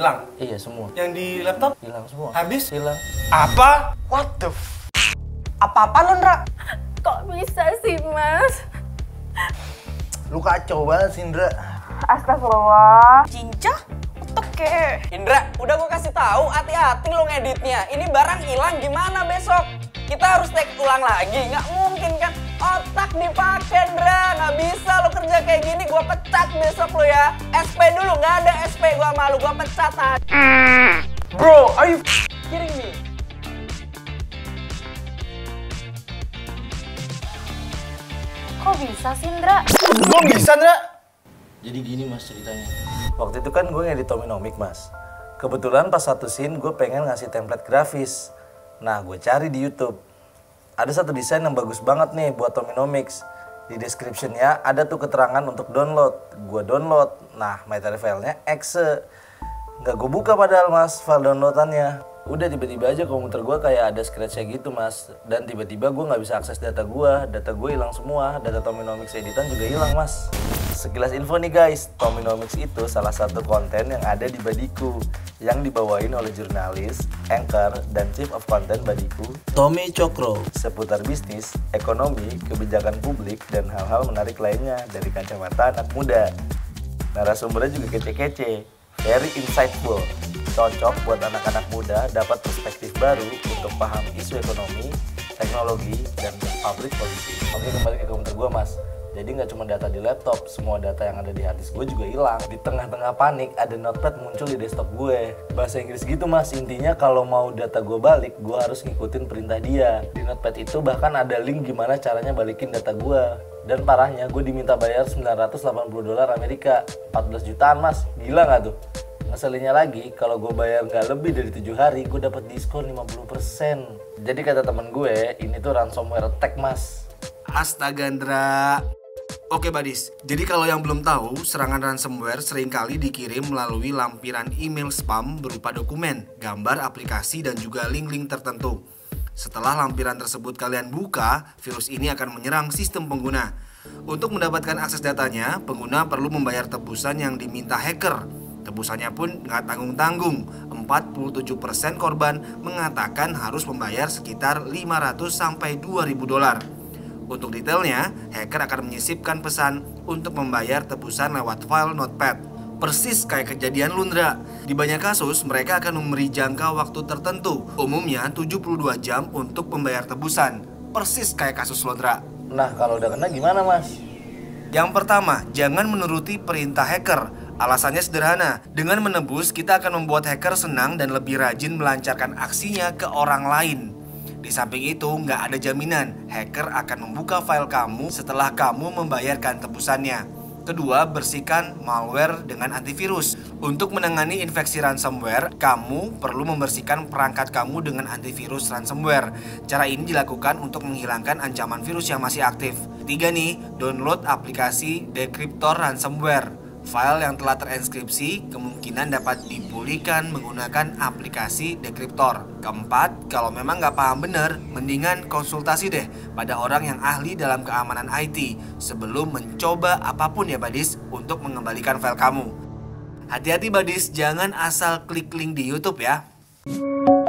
Hilang? Iya semua. Yang di laptop? Hilang semua. Habis? Hilang. Apa? What the Apa-apa lo, Ndra? Kok bisa sih, Mas? Lu kacau banget sih, Ndra. Astagfirullah. Cincah? Oke. Indra, udah gue kasih tahu, hati-hati lo ngeditnya. Ini barang hilang gimana besok? Kita harus take ulang lagi, nggak mungkin kan? Otak dipakai, Indra. Nggak bisa lo kerja kayak gini, gue pecat besok lo ya. SP dulu, nggak ada SP gue malu, gue pecat. Bro, are you Kidding me? Kok bisa sih, Indra? Gue bisa, Ndra? Jadi gini mas ceritanya. Waktu itu kan gue ngedit Tominomic mas. Kebetulan pas satu scene gue pengen ngasih template grafis. Nah gue cari di YouTube. Ada satu desain yang bagus banget nih buat Tominomics. Di description-nya ada tuh keterangan untuk download. Gue download. Nah material filenya exe. Nggak gue buka padahal mas file downloadannya. Udah tiba-tiba aja komputer gue kayak ada scratch-nya gitu mas. Dan tiba-tiba gue nggak bisa akses data gue. Data gue hilang semua. Data Tominomics editan juga hilang mas. Sekilas info nih guys, Tominomics itu salah satu konten yang ada di Badiku yang dibawain oleh jurnalis, anchor, dan chief of content Badiku, Tommy Cokro, seputar bisnis, ekonomi, kebijakan publik, dan hal-hal menarik lainnya dari kacamata anak muda. Narasumbernya juga kece-kece, very insightful, cocok buat anak-anak muda dapat perspektif baru untuk paham isu ekonomi, teknologi, dan public policy. Oke, kembali ke komputer gue mas. Jadi nggak cuma data di laptop, semua data yang ada di hard disk gue juga hilang. Di tengah-tengah panik, ada notepad muncul di desktop gue. Bahasa Inggris gitu mas, intinya kalau mau data gue balik, gue harus ngikutin perintah dia. Di notepad itu bahkan ada link gimana caranya balikin data gue. Dan parahnya, gue diminta bayar $980 Amerika, 14 jutaan mas, gila nggak tuh? Ngeselinnya lagi, kalau gue bayar nggak lebih dari 7 hari, gue dapat diskon 50%. Jadi kata temen gue, ini tuh ransomware attack mas. Astaga, Ndra. Oke Badis, jadi kalau yang belum tahu, serangan ransomware seringkali dikirim melalui lampiran email spam berupa dokumen, gambar aplikasi, dan juga link-link tertentu. Setelah lampiran tersebut kalian buka, virus ini akan menyerang sistem pengguna. Untuk mendapatkan akses datanya, pengguna perlu membayar tebusan yang diminta hacker. Tebusannya pun nggak tanggung-tanggung, 47% korban mengatakan harus membayar sekitar $500–2.000. Untuk detailnya, hacker akan menyisipkan pesan untuk membayar tebusan lewat file notepad. Persis kayak kejadian Lundra. Di banyak kasus, mereka akan memberi jangka waktu tertentu, umumnya 72 jam untuk membayar tebusan. Persis kayak kasus Lundra. Nah kalau udah kena gimana mas? Yang pertama, jangan menuruti perintah hacker. Alasannya sederhana, dengan menebus kita akan membuat hacker senang dan lebih rajin melancarkan aksinya ke orang lain. Di samping itu, nggak ada jaminan hacker akan membuka file kamu setelah kamu membayarkan tebusannya. Kedua, bersihkan malware dengan antivirus. Untuk menangani infeksi ransomware, kamu perlu membersihkan perangkat kamu dengan antivirus ransomware. Cara ini dilakukan untuk menghilangkan ancaman virus yang masih aktif. Ketiga nih, download aplikasi dekriptor ransomware. File yang telah terenskripsi kemungkinan dapat dipulihkan menggunakan aplikasi dekriptor. Keempat, kalau memang nggak paham bener, mendingan konsultasi deh pada orang yang ahli dalam keamanan IT sebelum mencoba apapun ya Badis untuk mengembalikan file kamu. Hati-hati Badis, jangan asal klik link di YouTube ya.